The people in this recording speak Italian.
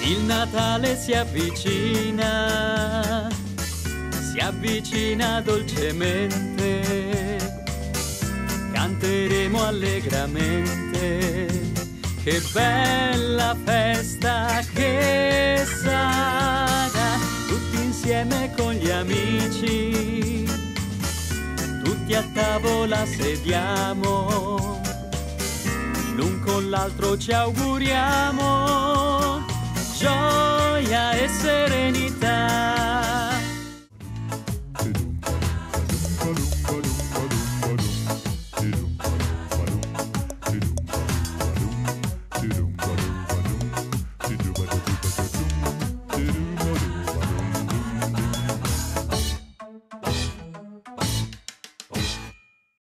Il Natale si avvicina dolcemente, canteremo allegramente, che bella festa che sarà, tutti insieme con gli amici, tutti a tavola sediamo, l'un con l'altro ci auguriamo gioia e serenità.